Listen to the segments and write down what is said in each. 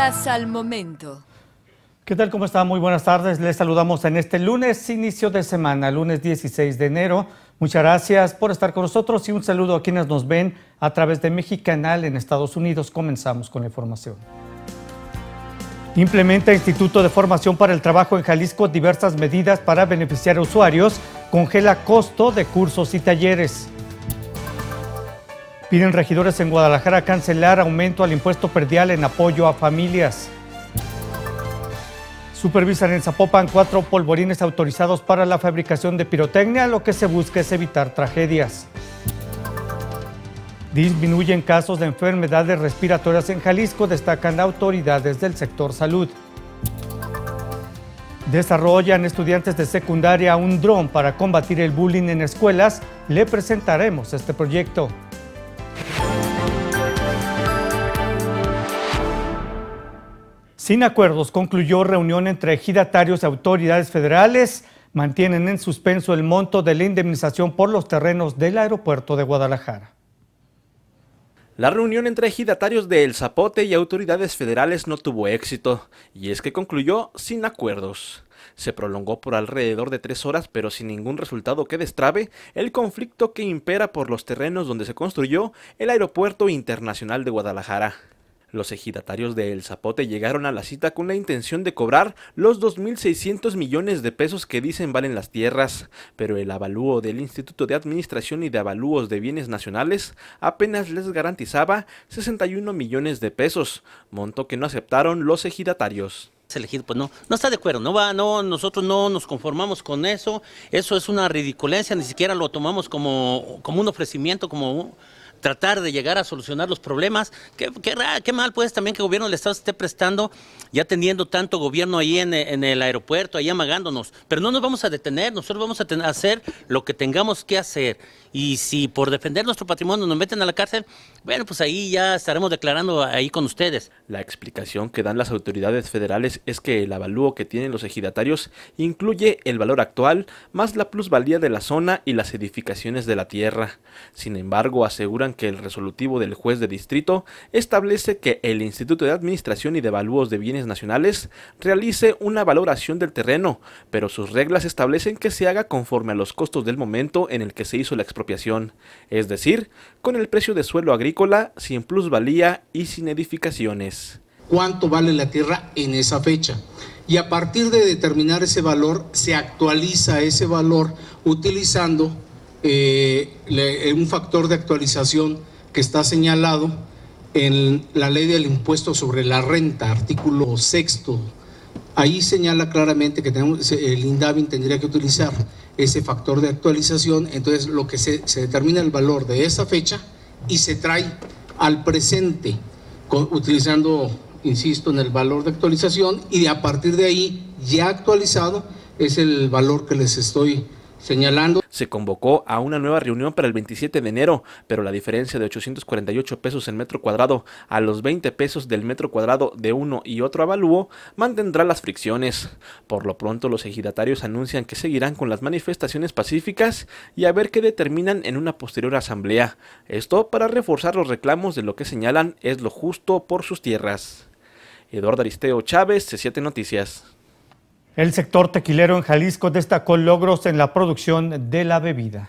Noticias al momento. ¿Qué tal? ¿Cómo está? Muy buenas tardes. Les saludamos en este lunes, inicio de semana, lunes 16 de enero. Muchas gracias por estar con nosotros y un saludo a quienes nos ven a través de Mexicanal en Estados Unidos. Comenzamos con la información. Implementa Instituto de Formación para el Trabajo en Jalisco diversas medidas para beneficiar a usuarios. Congela costo de cursos y talleres. Piden regidores en Guadalajara cancelar aumento al impuesto predial en apoyo a familias. Supervisan en Zapopan 4 polvorines autorizados para la fabricación de pirotecnia. Lo que se busca es evitar tragedias. Disminuyen casos de enfermedades respiratorias en Jalisco, destacan autoridades del sector salud. Desarrollan estudiantes de secundaria un dron para combatir el bullying en escuelas. Le presentaremos este proyecto. Sin acuerdos, concluyó reunión entre ejidatarios y autoridades federales. Mantienen en suspenso el monto de la indemnización por los terrenos del aeropuerto de Guadalajara. La reunión entre ejidatarios de El Zapote y autoridades federales no tuvo éxito, y es que concluyó sin acuerdos. Se prolongó por alrededor de 3 horas, pero sin ningún resultado que destrabe el conflicto que impera por los terrenos donde se construyó el Aeropuerto Internacional de Guadalajara. Los ejidatarios de El Zapote llegaron a la cita con la intención de cobrar los 2.600 millones de pesos que dicen valen las tierras, pero el avalúo del Instituto de Administración y de Avalúos de Bienes Nacionales apenas les garantizaba 61 millones de pesos, monto que no aceptaron los ejidatarios. Elegido, pues no está de acuerdo, nosotros no nos conformamos con eso es una ridiculencia, ni siquiera lo tomamos como un ofrecimiento, tratar de llegar a solucionar los problemas. Qué mal pues también que el gobierno del estado se esté prestando, ya teniendo tanto gobierno ahí en el aeropuerto, ahí amagándonos, pero no nos vamos a detener, nosotros vamos a hacer lo que tengamos que hacer, y si por defender nuestro patrimonio nos meten a la cárcel, bueno, pues ahí ya estaremos declarando ahí con ustedes. La explicación que dan las autoridades federales es que el avalúo que tienen los ejidatarios incluye el valor actual más la plusvalía de la zona y las edificaciones de la tierra. Sin embargo, aseguran que el resolutivo del juez de distrito establece que el Instituto de Administración y de Avalúos de Bienes Nacionales realice una valoración del terreno, pero sus reglas establecen que se haga conforme a los costos del momento en el que se hizo la expropiación, es decir, con el precio de suelo agrícola, sin plusvalía y sin edificaciones. ¿Cuánto vale la tierra en esa fecha? Y a partir de determinar ese valor, se actualiza ese valor utilizando un factor de actualización que está señalado en la ley del impuesto sobre la renta, artículo 6º. Ahí señala claramente que el INDABIN tendría que utilizar ese factor de actualización. Entonces lo que se determina el valor de esa fecha y se trae al presente utilizando, insisto, en el valor de actualización, y a partir de ahí ya actualizado es el valor que les estoy señalando. Se convocó a una nueva reunión para el 27 de enero, pero la diferencia de 848 pesos el metro cuadrado a los 20 pesos del metro cuadrado de uno y otro avalúo mantendrá las fricciones. Por lo pronto, los ejidatarios anuncian que seguirán con las manifestaciones pacíficas y a ver qué determinan en una posterior asamblea. Esto para reforzar los reclamos de lo que señalan es lo justo por sus tierras. Eduardo Aristeo Chávez, C7 Noticias. El sector tequilero en Jalisco destacó logros en la producción de la bebida.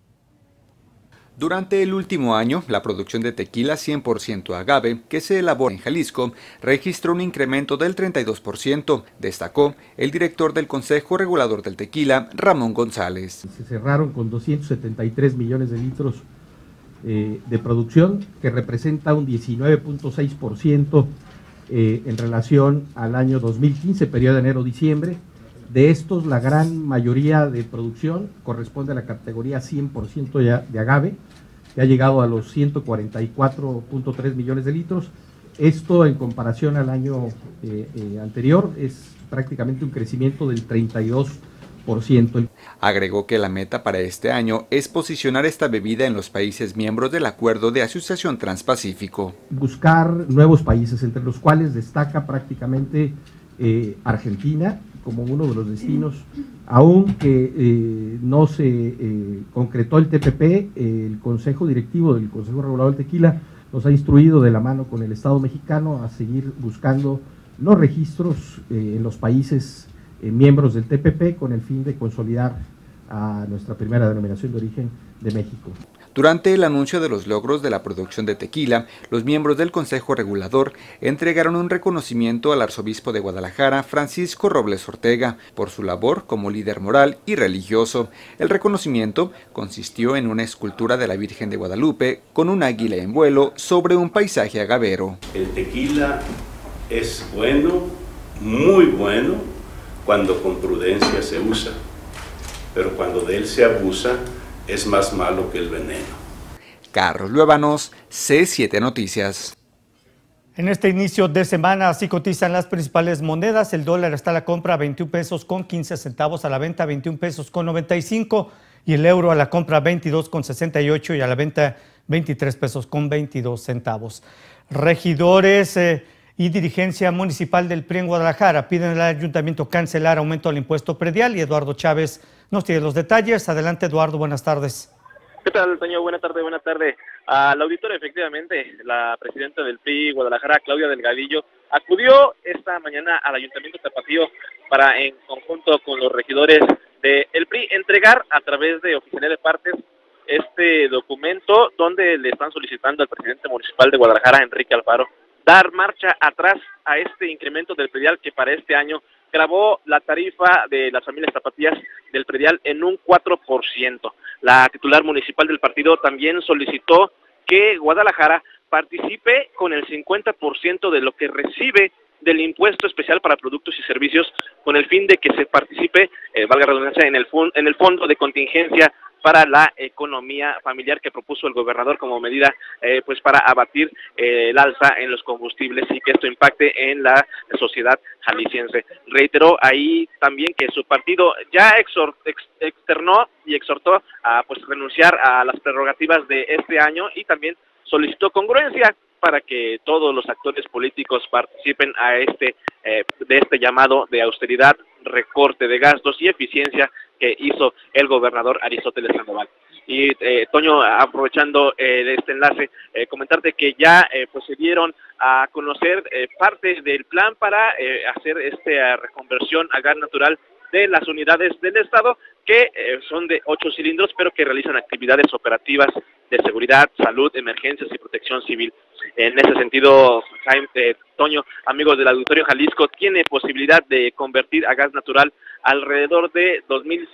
Durante el último año, la producción de tequila 100% agave que se elabora en Jalisco registró un incremento del 32%, destacó el director del Consejo Regulador del Tequila, Ramón González. Se cerraron con 273 millones de litros de producción, que representa un 19.6% en relación al año 2015, periodo de enero-diciembre. De estos, la gran mayoría de producción corresponde a la categoría 100% de agave, que ha llegado a los 144.3 millones de litros. Esto, en comparación al año anterior, es prácticamente un crecimiento del 32%. Agregó que la meta para este año es posicionar esta bebida en los países miembros del Acuerdo de Asociación Transpacífico. Buscar nuevos países, entre los cuales destaca prácticamente Argentina como uno de los destinos, aunque no se concretó el TPP, el Consejo Directivo del Consejo Regulador del Tequila nos ha instruido de la mano con el Estado mexicano a seguir buscando los registros en los países miembros del TPP con el fin de consolidar a nuestra primera denominación de origen de México. Durante el anuncio de los logros de la producción de tequila, los miembros del Consejo Regulador entregaron un reconocimiento al arzobispo de Guadalajara, Francisco Robles Ortega, por su labor como líder moral y religioso. El reconocimiento consistió en una escultura de la Virgen de Guadalupe con un águila en vuelo sobre un paisaje agavero. El tequila es bueno, muy bueno, cuando con prudencia se usa, pero cuando de él se abusa, es más malo que el veneno. Carlos Luébanos, C7 Noticias. En este inicio de semana así cotizan las principales monedas. El dólar está a la compra a 21 pesos con 15 centavos, a la venta 21 pesos con 95 y el euro a la compra 22 con 68 y a la venta 23 pesos con 22 centavos. Regidores y dirigencia municipal del PRI en Guadalajara piden al ayuntamiento cancelar aumento al impuesto predial y Eduardo Chávez nos tiene los detalles. Adelante, Eduardo, buenas tardes. ¿Qué tal, Toño? Buenas tardes. Al auditorio, efectivamente, la presidenta del PRI Guadalajara, Claudia Delgadillo, acudió esta mañana al Ayuntamiento Tapatío para, en conjunto con los regidores del PRI, entregar a través de oficialía de partes este documento donde le están solicitando al presidente municipal de Guadalajara, Enrique Alfaro, dar marcha atrás a este incremento del predial que para este año gravó la tarifa de las familias tapatías del predial en un 4%. La titular municipal del partido también solicitó que Guadalajara participe con el 50% de lo que recibe del impuesto especial para productos y servicios, con el fin de que se participe, valga la redundancia, en el fondo de contingencia para la economía familiar que propuso el gobernador como medida pues para abatir el alza en los combustibles y que esto impacte en la sociedad jalisciense. Reiteró ahí también que su partido ya externó y exhortó a pues renunciar a las prerrogativas de este año y también solicitó congruencia para que todos los actores políticos participen de este llamado de austeridad, recorte de gastos y eficiencia que hizo el gobernador Aristóteles Sandoval. Y Toño, aprovechando este enlace, comentarte que ya pues se dieron a conocer parte del plan para hacer esta reconversión a gas natural de las unidades del Estado, que son de 8 cilindros, pero que realizan actividades operativas de seguridad, salud, emergencias y protección civil. En ese sentido, Toño, amigos del Auditorio Jalisco, tiene posibilidad de convertir a gas natural alrededor de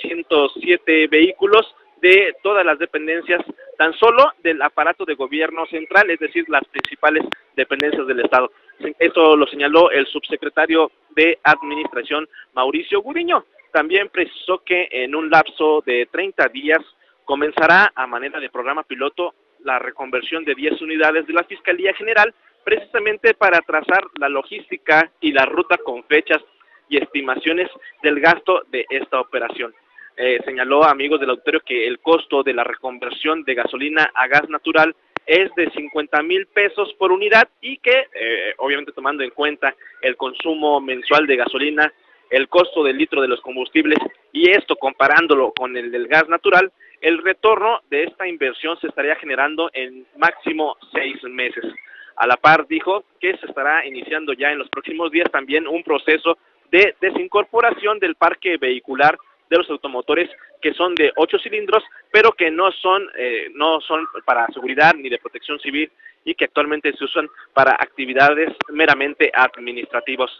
2.107 vehículos de todas las dependencias, tan solo del aparato de gobierno central, es decir, las principales dependencias del Estado. Esto lo señaló el subsecretario de Administración, Mauricio Gudiño. También precisó que en un lapso de 30 días comenzará a manera de programa piloto la reconversión de 10 unidades de la Fiscalía General, precisamente para trazar la logística y la ruta con fechas y estimaciones del gasto de esta operación. Señaló, amigos del auditorio, que el costo de la reconversión de gasolina a gas natural es de 50,000 pesos por unidad y que, obviamente tomando en cuenta el consumo mensual de gasolina, el costo del litro de los combustibles y esto comparándolo con el del gas natural, el retorno de esta inversión se estaría generando en máximo 6 meses. A la par dijo que se estará iniciando ya en los próximos días también un proceso de desincorporación del parque vehicular de los automotores que son de 8 cilindros, pero que no son para seguridad ni de protección civil y que actualmente se usan para actividades meramente administrativas.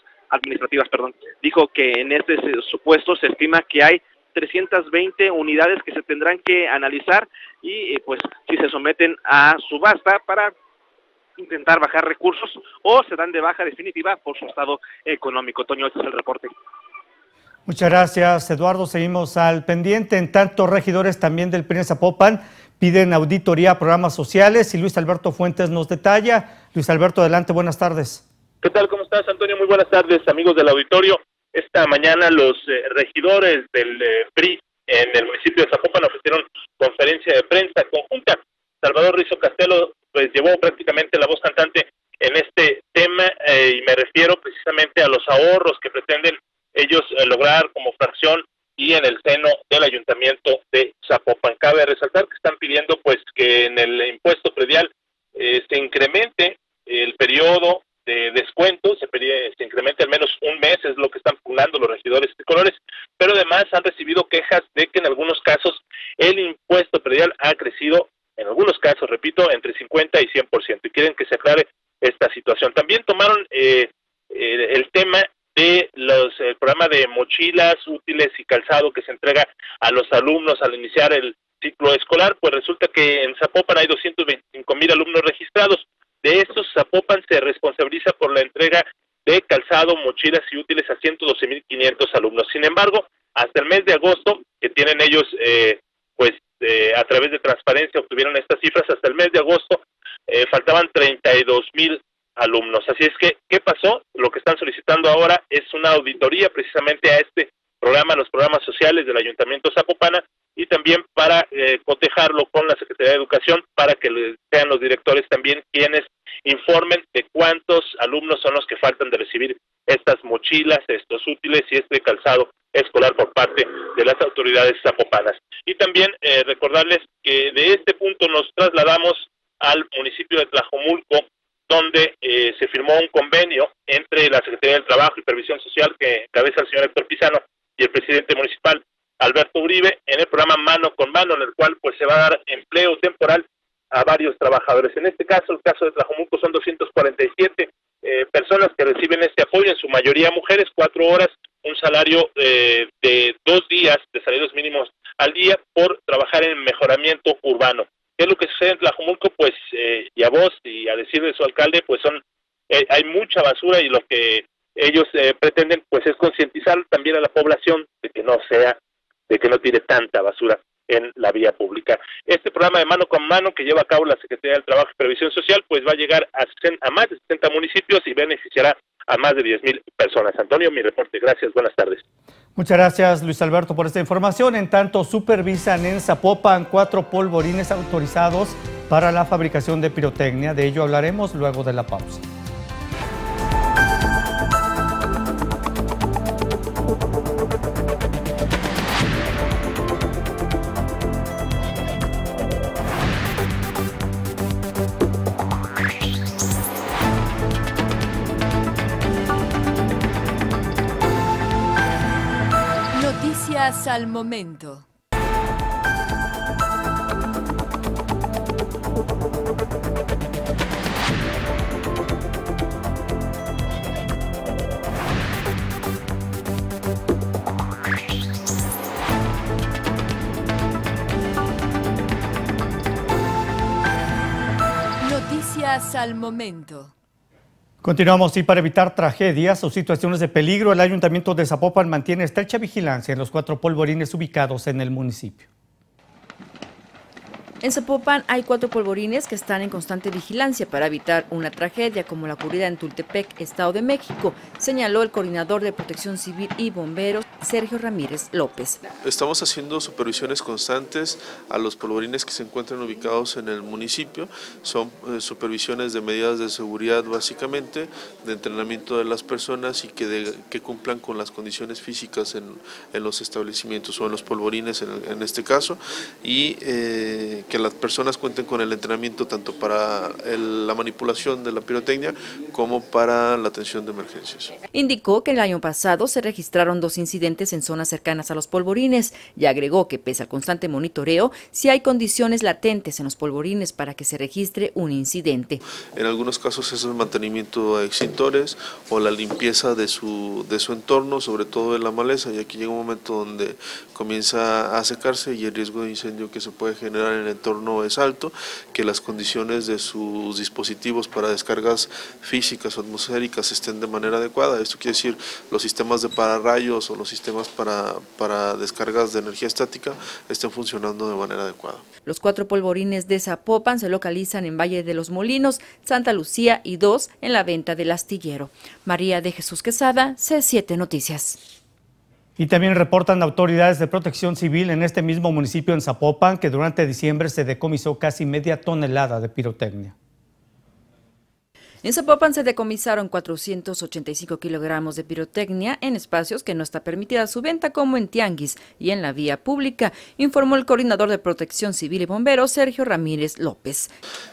Dijo que en este supuesto se estima que hay 320 unidades que se tendrán que analizar y pues si se someten a subasta para intentar bajar recursos o se dan de baja definitiva por su estado económico. Toño, este es el reporte. Muchas gracias, Eduardo. Seguimos al pendiente. En tanto, regidores también del PRI en Zapopan piden auditoría a programas sociales y Luis Alberto Fuentes nos detalla. Luis Alberto, adelante, buenas tardes. ¿Qué tal? ¿Cómo estás, Antonio? Muy buenas tardes, amigos del auditorio. Esta mañana los regidores del PRI en el municipio de Zapopan ofrecieron conferencia de prensa conjunta. Salvador Rizo Castelo pues llevó prácticamente la voz cantante en este tema y me refiero precisamente a los ahorros que pretenden ellos lograr como fracción y en el seno del ayuntamiento de Zapopan. Cabe resaltar que están pidiendo pues que en el impuesto predial se incremente el periodo de descuento, se incremente al menos un mes, es lo que están pugnando los regidores tricolores, pero además han recibido quejas de que en algunos casos el impuesto predial ha crecido, en algunos casos, repito, entre 50 y 100%, y quieren que se aclare esta situación. También tomaron el tema de el programa de mochilas, útiles y calzado que se entrega a los alumnos al iniciar el ciclo escolar. Pues resulta que en Zapopan hay 225,000 alumnos registrados. De estos, Zapopan se responsabiliza por la entrega de calzado, mochilas y útiles a 112,500 alumnos. Sin embargo, hasta el mes de agosto, que tienen ellos, a través de transparencia obtuvieron estas cifras, hasta el mes de agosto faltaban 32,000 alumnos. Así es que, ¿qué pasó? Lo que están solicitando ahora es una auditoría precisamente a este programa, los programas sociales del Ayuntamiento Zapopana, y también para cotejarlo con la Secretaría de Educación para que sean los directores también quienes informen de cuántos alumnos son los que faltan de recibir estas mochilas, estos útiles y este calzado escolar por parte de las autoridades zapopanas. Y también recordarles que de este punto nos trasladamos al municipio de Tlajomulco, donde se firmó un convenio entre la Secretaría del Trabajo y Previsión Social que encabeza el señor Héctor Pizano y el presidente municipal Alberto Uribe en el programa Mano con Mano, en el cual pues se va a dar empleo temporal a varios trabajadores. En este caso, el caso de Tlajomulco, son 247 personas que reciben este apoyo, en su mayoría mujeres, 4 horas, un salario de 2 días de salarios mínimos al día por trabajar en mejoramiento urbano. ¿Qué es lo que sucede en Tlajomulco? Pues, y a vos y a decir de su alcalde, pues hay mucha basura, y lo que ellos pretenden pues es concientizar también a la población de que no tire tanta basura en la vía pública. Este programa de Mano con Mano que lleva a cabo la Secretaría del Trabajo y Previsión Social pues va a llegar a más de 60 municipios y beneficiará a más de 10,000 personas. Antonio, mi reporte. Gracias, buenas tardes. Muchas gracias, Luis Alberto, por esta información. En tanto, supervisan en Zapopan 4 polvorines autorizados para la fabricación de pirotecnia. De ello hablaremos luego de la pausa. Al momento. Noticias al momento. Continuamos, y para evitar tragedias o situaciones de peligro, el Ayuntamiento de Zapopan mantiene estrecha vigilancia en los 4 polvorines ubicados en el municipio. En Zapopan hay 4 polvorines que están en constante vigilancia para evitar una tragedia como la ocurrida en Tultepec, Estado de México, señaló el coordinador de Protección Civil y Bomberos, Sergio Ramírez López. Estamos haciendo supervisiones constantes a los polvorines que se encuentran ubicados en el municipio. Son supervisiones de medidas de seguridad básicamente, de entrenamiento de las personas y que cumplan con las condiciones físicas en los establecimientos o en los polvorines en este caso, y que las personas cuenten con el entrenamiento tanto para la manipulación de la pirotecnia como para la atención de emergencias. Indicó que el año pasado se registraron 2 incidentes en zonas cercanas a los polvorines y agregó que pese al constante monitoreo, si hay condiciones latentes en los polvorines para que se registre un incidente. En algunos casos es el mantenimiento de extintores o la limpieza de su entorno, sobre todo de la maleza, y aquí llega un momento donde comienza a secarse y el riesgo de incendio que se puede generar en el entorno es alto, que las condiciones de sus dispositivos para descargas físicas o atmosféricas estén de manera adecuada. Esto quiere decir los sistemas de pararrayos o los sistemas para descargas de energía estática estén funcionando de manera adecuada. Los 4 polvorines de Zapopan se localizan en Valle de los Molinos, Santa Lucía y 2 en la Venta del Astillero. María de Jesús Quesada, C7 Noticias. Y también reportan autoridades de Protección Civil en este mismo municipio en Zapopan que durante diciembre se decomisó casi media tonelada de pirotecnia. En Zapopan se decomisaron 485 kilogramos de pirotecnia en espacios que no está permitida su venta, como en tianguis y en la vía pública, informó el coordinador de Protección Civil y Bomberos, Sergio Ramírez López.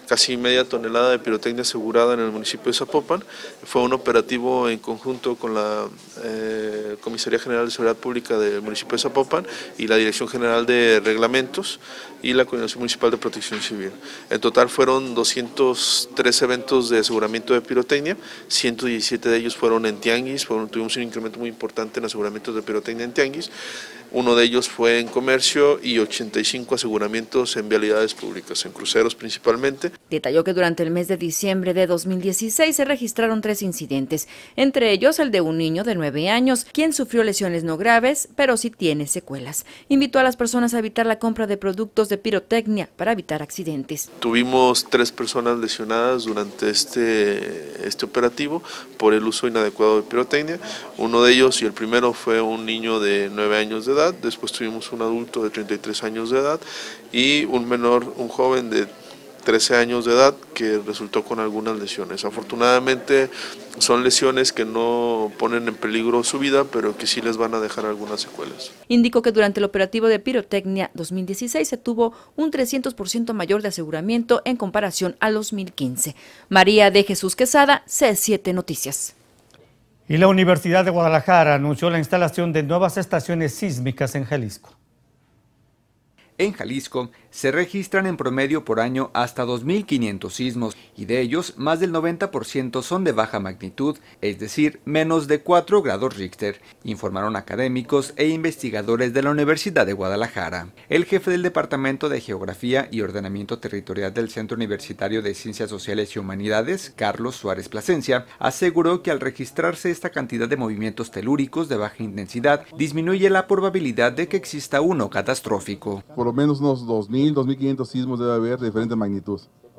casi media tonelada de pirotecnia asegurada en el municipio de Zapopan. Fue un operativo en conjunto con la Comisaría General de Seguridad Pública del municipio de Zapopan y la Dirección General de Reglamentos y la Coordinación Municipal de Protección Civil. En total fueron 203 eventos de aseguramiento de pirotecnia, 117 de ellos fueron en tianguis, tuvimos un incremento muy importante en aseguramientos de pirotecnia en tianguis. Uno de ellos fue en comercio y 85 aseguramientos en vialidades públicas, en cruceros principalmente. Detalló que durante el mes de diciembre de 2016 se registraron 3 incidentes, entre ellos el de un niño de 9 años, quien sufrió lesiones no graves, pero sí tiene secuelas. Invitó a las personas a evitar la compra de productos de pirotecnia para evitar accidentes. Tuvimos 3 personas lesionadas durante este operativo por el uso inadecuado de pirotecnia. Uno de ellos, y el primero, fue un niño de 9 años de edad. Después tuvimos un adulto de 33 años de edad y un menor, un joven de 13 años de edad que resultó con algunas lesiones. Afortunadamente son lesiones que no ponen en peligro su vida, pero que sí les van a dejar algunas secuelas. Indicó que durante el operativo de pirotecnia 2016 se tuvo un 300% mayor de aseguramiento en comparación al 2015. María de Jesús Quesada, C7 Noticias. Y la Universidad de Guadalajara anunció la instalación de nuevas estaciones sísmicas en Jalisco. En Jalisco se registran en promedio por año hasta 2.500 sismos y de ellos más del 90% son de baja magnitud, es decir, menos de 4 grados Richter, informaron académicos e investigadores de la Universidad de Guadalajara. El jefe del Departamento de Geografía y Ordenamiento Territorial del Centro Universitario de Ciencias Sociales y Humanidades, Carlos Suárez Plasencia, aseguró que al registrarse esta cantidad de movimientos telúricos de baja intensidad, disminuye la probabilidad de que exista uno catastrófico. Por lo menos unos 2.000, 2.500 sismos debe haber de diferente magnitud.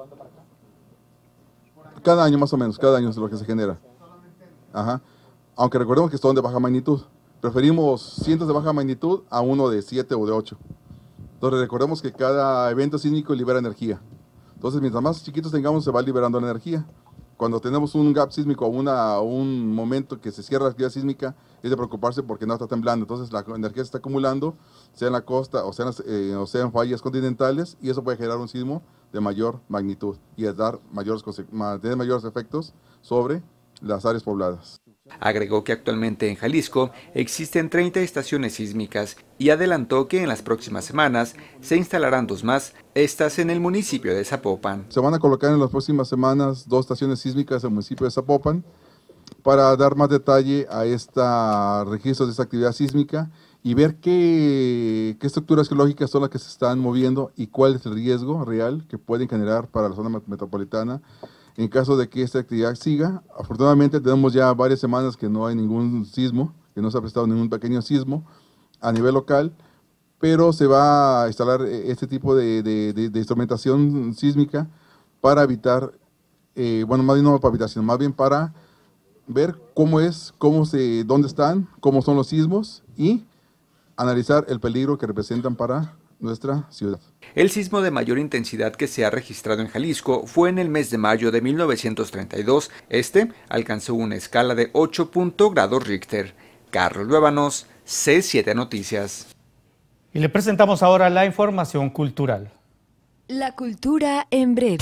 Cada año más o menos, cada año es lo que se genera. Ajá. Aunque recordemos que son de baja magnitud. Preferimos cientos de baja magnitud a uno de 7 o de 8. Entonces recordemos que cada evento sísmico libera energía. Entonces mientras más chiquitos tengamos se va liberando la energía. Cuando tenemos un gap sísmico o un momento que se cierra la actividad sísmica, es de preocuparse porque no está temblando. Entonces la energía se está acumulando, sea en la costa o sea en fallas continentales, y eso puede generar un sismo de mayor magnitud y dar tener mayores efectos sobre las áreas pobladas. Agregó que actualmente en Jalisco existen 30 estaciones sísmicas y adelantó que en las próximas semanas se instalarán 2 más, estas en el municipio de Zapopan. Se van a colocar en las próximas semanas 2 estaciones sísmicas en el municipio de Zapopan para dar más detalle a registros de esta actividad sísmica y ver qué estructuras geológicas son las que se están moviendo y cuál es el riesgo real que pueden generar para la zona metropolitana en caso de que esta actividad siga. Afortunadamente tenemos ya varias semanas que no hay ningún sismo, que no se ha prestado ningún pequeño sismo a nivel local, pero se va a instalar este tipo de instrumentación sísmica para evitar, más bien no para evitar, sino más bien para ver dónde están, cómo son los sismos y analizar el peligro que representan para nuestra ciudad. El sismo de mayor intensidad que se ha registrado en Jalisco fue en el mes de mayo de 1932. Este alcanzó una escala de 8 grados Richter. Carlos Luébanos, C7 Noticias. Y le presentamos ahora la información cultural. La cultura en breve.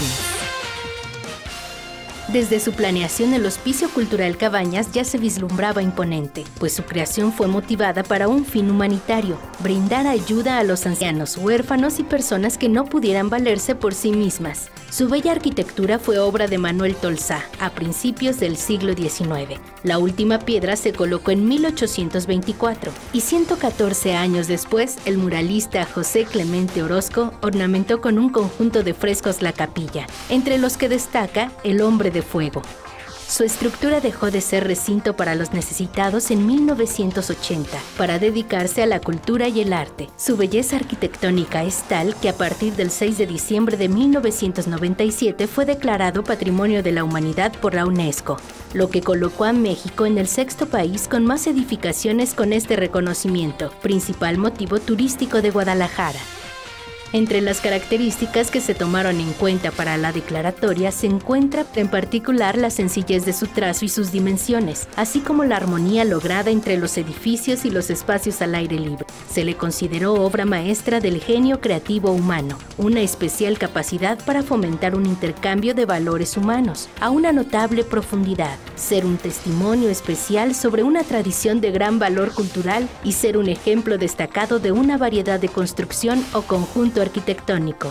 Desde su planeación, el Hospicio Cultural Cabañas ya se vislumbraba imponente, pues su creación fue motivada para un fin humanitario: brindar ayuda a los ancianos, huérfanos y personas que no pudieran valerse por sí mismas. Su bella arquitectura fue obra de Manuel Tolsá a principios del siglo XIX. La última piedra se colocó en 1824 y 114 años después, el muralista José Clemente Orozco ornamentó con un conjunto de frescos la capilla, entre los que destaca El Hombre de Fuego. Su estructura dejó de ser recinto para los necesitados en 1980 para dedicarse a la cultura y el arte. Su belleza arquitectónica es tal que a partir del 6 de diciembre de 1997 fue declarado Patrimonio de la Humanidad por la UNESCO, lo que colocó a México en el 6º país con más edificaciones con este reconocimiento, principal motivo turístico de Guadalajara. Entre las características que se tomaron en cuenta para la declaratoria se encuentra en particular la sencillez de su trazo y sus dimensiones, así como la armonía lograda entre los edificios y los espacios al aire libre. Se le consideró obra maestra del genio creativo humano, una especial capacidad para fomentar un intercambio de valores humanos a una notable profundidad, ser un testimonio especial sobre una tradición de gran valor cultural y ser un ejemplo destacado de una variedad de construcción o conjunto arquitectónico.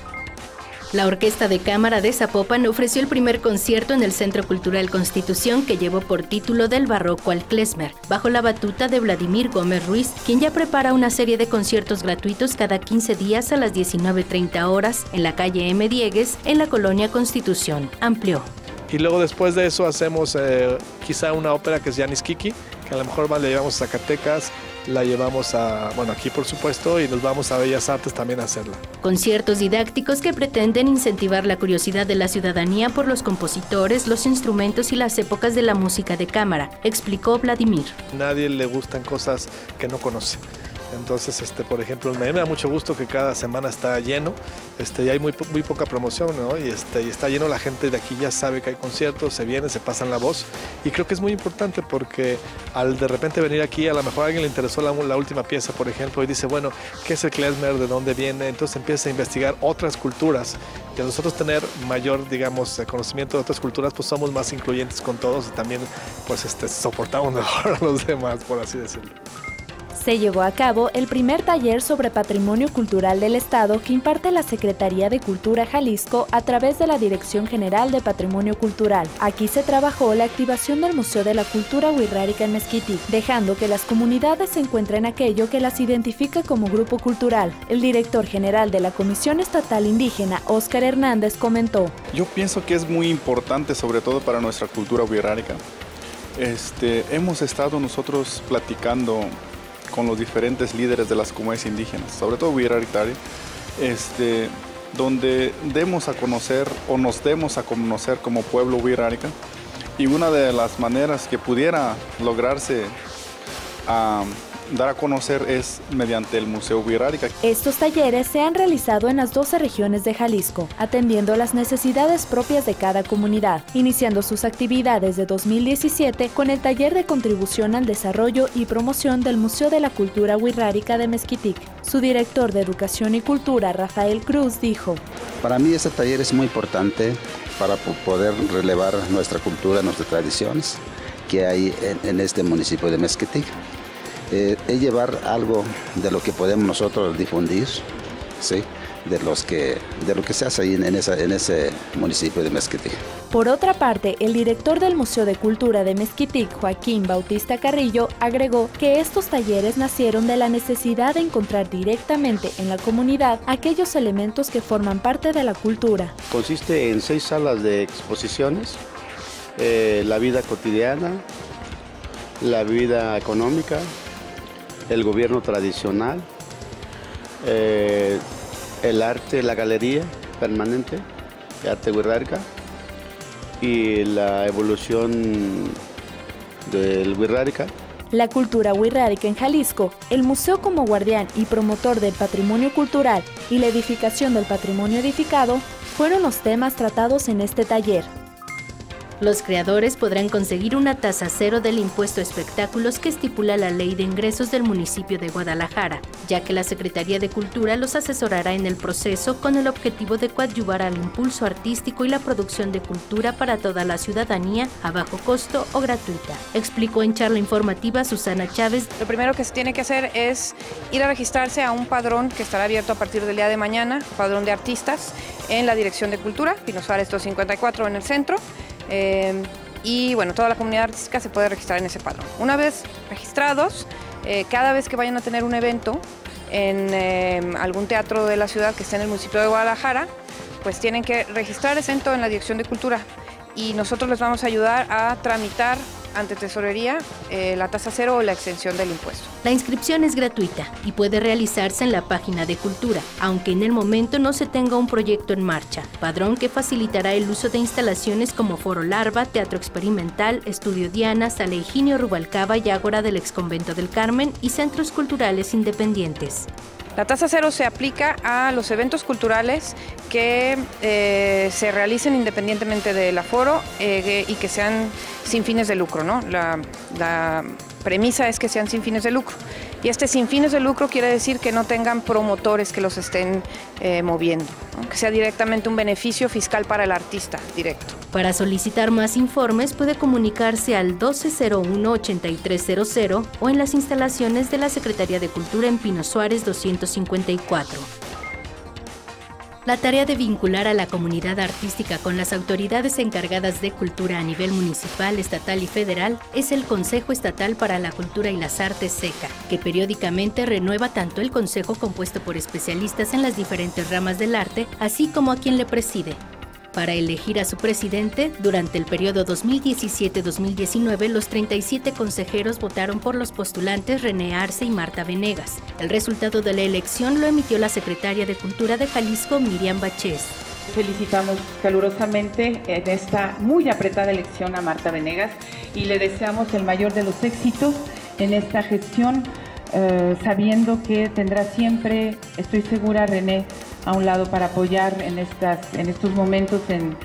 La Orquesta de Cámara de Zapopan ofreció el primer concierto en el Centro Cultural Constitución, que llevó por título Del Barroco al Klezmer, bajo la batuta de Vladimir Gómez Ruiz, quien ya prepara una serie de conciertos gratuitos cada 15 días a las 19:30 horas en la calle M. Diegues, en la colonia Constitución. Amplió. Y luego después de eso hacemos quizá una ópera que es Yanis Kiki, que a lo mejor más la llevamos a Zacatecas, la llevamos a, bueno, aquí por supuesto, y nos vamos a Bellas Artes también a hacerla. Conciertos didácticos que pretenden incentivar la curiosidad de la ciudadanía por los compositores, los instrumentos y las épocas de la música de cámara, explicó Vladimir. Nadie le gustan cosas que no conoce. Entonces, por ejemplo, me da mucho gusto que cada semana está lleno, y hay muy poca promoción, ¿no? Y está lleno, la gente de aquí ya sabe que hay conciertos, se viene, se pasan la voz, y creo que es muy importante porque al de repente venir aquí, a lo mejor a alguien le interesó la última pieza, por ejemplo, y dice, bueno, ¿qué es el klezmer? ¿De dónde viene? Entonces empieza a investigar otras culturas, y a nosotros tener mayor, digamos, conocimiento de otras culturas, pues somos más incluyentes con todos y también, pues, soportamos mejor a los demás, por así decirlo. Se llevó a cabo el primer taller sobre patrimonio cultural del Estado que imparte la Secretaría de Cultura Jalisco a través de la Dirección General de Patrimonio Cultural. Aquí se trabajó la activación del Museo de la Cultura Wixárika en Mezquitic, dejando que las comunidades encuentren aquello que las identifica como grupo cultural. El director general de la Comisión Estatal Indígena, Óscar Hernández, comentó: Yo pienso que es muy importante, sobre todo para nuestra cultura wixárika. Hemos estado nosotros platicando con los diferentes líderes de las comunidades indígenas, sobre todo Wixárika, donde demos a conocer o nos demos a conocer como pueblo Wixárika, y una de las maneras que pudiera lograrse dar a conocer es mediante el Museo Wixárika. Estos talleres se han realizado en las 12 regiones de Jalisco, atendiendo las necesidades propias de cada comunidad, iniciando sus actividades de 2017 con el taller de contribución al desarrollo y promoción del Museo de la Cultura Wixárika de Mezquitic. Su director de Educación y Cultura, Rafael Cruz, dijo: Para mí este taller es muy importante para poder relevar nuestra cultura, nuestras tradiciones que hay en este municipio de Mezquitic. Es llevar algo de lo que podemos nosotros difundir, ¿sí? de lo que se hace ahí en ese municipio de Mezquitic. Por otra parte, el director del Museo de Cultura de Mezquitic, Joaquín Bautista Carrillo, agregó que estos talleres nacieron de la necesidad de encontrar directamente en la comunidad aquellos elementos que forman parte de la cultura. Consiste en 6 salas de exposiciones, la vida cotidiana, la vida económica, el gobierno tradicional, el arte, la galería permanente, el arte wixárika, y la evolución del wixárika. La cultura wixárika en Jalisco, el museo como guardián y promotor del patrimonio cultural y la edificación del patrimonio edificado fueron los temas tratados en este taller. Los creadores podrán conseguir una tasa cero del impuesto a espectáculos que estipula la Ley de Ingresos del municipio de Guadalajara, ya que la Secretaría de Cultura los asesorará en el proceso con el objetivo de coadyuvar al impulso artístico y la producción de cultura para toda la ciudadanía a bajo costo o gratuita, explicó en charla informativa Susana Chávez. Lo primero que se tiene que hacer es ir a registrarse a un padrón que estará abierto a partir del día de mañana, padrón de artistas, en la Dirección de Cultura, Pino Suárez 254 en el centro. Y bueno, toda la comunidad artística se puede registrar en ese padrón. Una vez registrados, cada vez que vayan a tener un evento en algún teatro de la ciudad que esté en el municipio de Guadalajara, pues tienen que registrar ese evento en la Dirección de Cultura y nosotros les vamos a ayudar a tramitar ante Tesorería la tasa cero o la exención del impuesto. La inscripción es gratuita y puede realizarse en la página de Cultura, aunque en el momento no se tenga un proyecto en marcha, padrón que facilitará el uso de instalaciones como Foro Larva, Teatro Experimental, Estudio Diana, Sala Higinio Rubalcaba y Ágora del Exconvento del Carmen y centros culturales independientes. La tasa cero se aplica a los eventos culturales que se realicen independientemente del aforo y que sean sin fines de lucro, ¿no? La premisa es que sean sin fines de lucro. Y sin fines de lucro quiere decir que no tengan promotores que los estén moviendo, ¿no? Que sea directamente un beneficio fiscal para el artista directo. Para solicitar más informes puede comunicarse al 1201-8300 o en las instalaciones de la Secretaría de Cultura en Pino Suárez 254. La tarea de vincular a la comunidad artística con las autoridades encargadas de cultura a nivel municipal, estatal y federal es el Consejo Estatal para la Cultura y las Artes SECA, que periódicamente renueva tanto el consejo compuesto por especialistas en las diferentes ramas del arte, así como a quien le preside. Para elegir a su presidente, durante el periodo 2017-2019, los 37 consejeros votaron por los postulantes René Arce y Marta Venegas. El resultado de la elección lo emitió la secretaria de Cultura de Jalisco, Miriam Bachés. Felicitamos calurosamente en esta muy apretada elección a Marta Venegas y le deseamos el mayor de los éxitos en esta gestión, sabiendo que tendrá siempre, estoy segura, René, a un lado para apoyar en estos momentos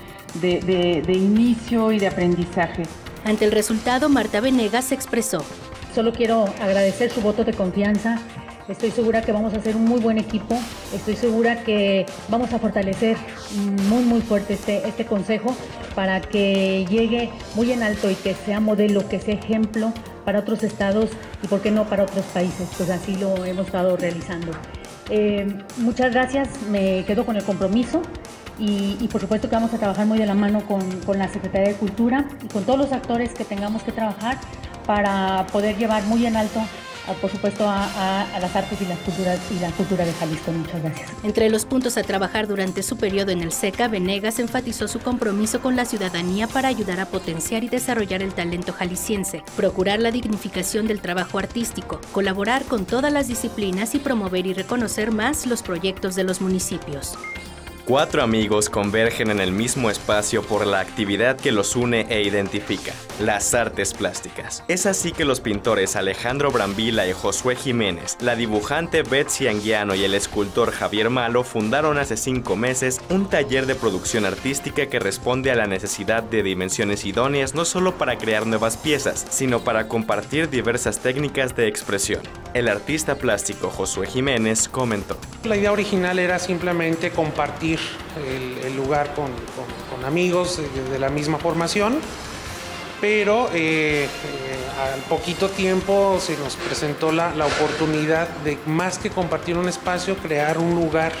de inicio y de aprendizaje. Ante el resultado, Marta Venegas se expresó. Solo quiero agradecer su voto de confianza. Estoy segura que vamos a hacer un muy buen equipo. Estoy segura que vamos a fortalecer muy fuerte este consejo para que llegue muy en alto y que sea modelo, que sea ejemplo para otros estados y, ¿por qué no, para otros países? Pues así lo hemos estado realizando. Muchas gracias, me quedo con el compromiso y por supuesto que vamos a trabajar muy de la mano con la Secretaría de Cultura y con todos los actores que tengamos que trabajar para poder llevar muy en alto, por supuesto, a las artes y la cultura de Jalisco. Muchas gracias. Entre los puntos a trabajar durante su periodo en el SECA, Venegas enfatizó su compromiso con la ciudadanía para ayudar a potenciar y desarrollar el talento jalisciense, procurar la dignificación del trabajo artístico, colaborar con todas las disciplinas y promover y reconocer más los proyectos de los municipios. 4 amigos convergen en el mismo espacio por la actividad que los une e identifica, las artes plásticas. Es así que los pintores Alejandro Brambila y Josué Jiménez, la dibujante Betsy Anguiano y el escultor Javier Malo fundaron hace 5 meses un taller de producción artística que responde a la necesidad de dimensiones idóneas no solo para crear nuevas piezas, sino para compartir diversas técnicas de expresión. El artista plástico Josué Jiménez comentó. La idea original era simplemente compartir el lugar con amigos de la misma formación, pero al poquito tiempo se nos presentó la oportunidad de, más que compartir un espacio, crear un lugar